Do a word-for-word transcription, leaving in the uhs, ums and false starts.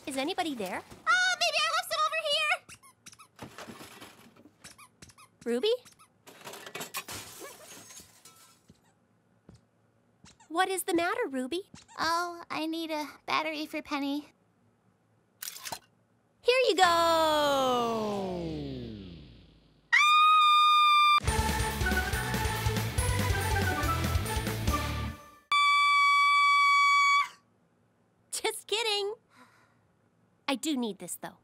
Is anybody there? Oh, maybe I left some over here! Ruby? What is the matter, Ruby? Oh, I need a battery for Penny. Here you go! Just kidding. I do need this, though.